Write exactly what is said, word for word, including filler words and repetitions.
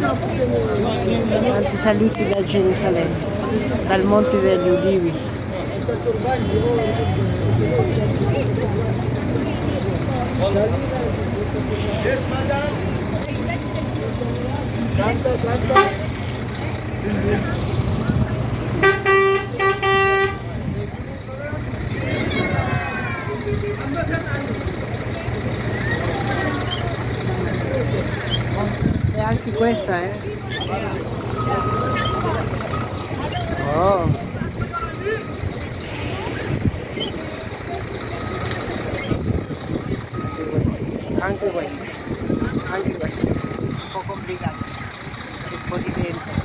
Tanti saluti da Gerusalemme, dal Monte degli Ulivi. Santa, Santa. E anche questa, eh? Oh! Anche questa, anche questa, anche questa, un po' complicata, c'è un po' di vento.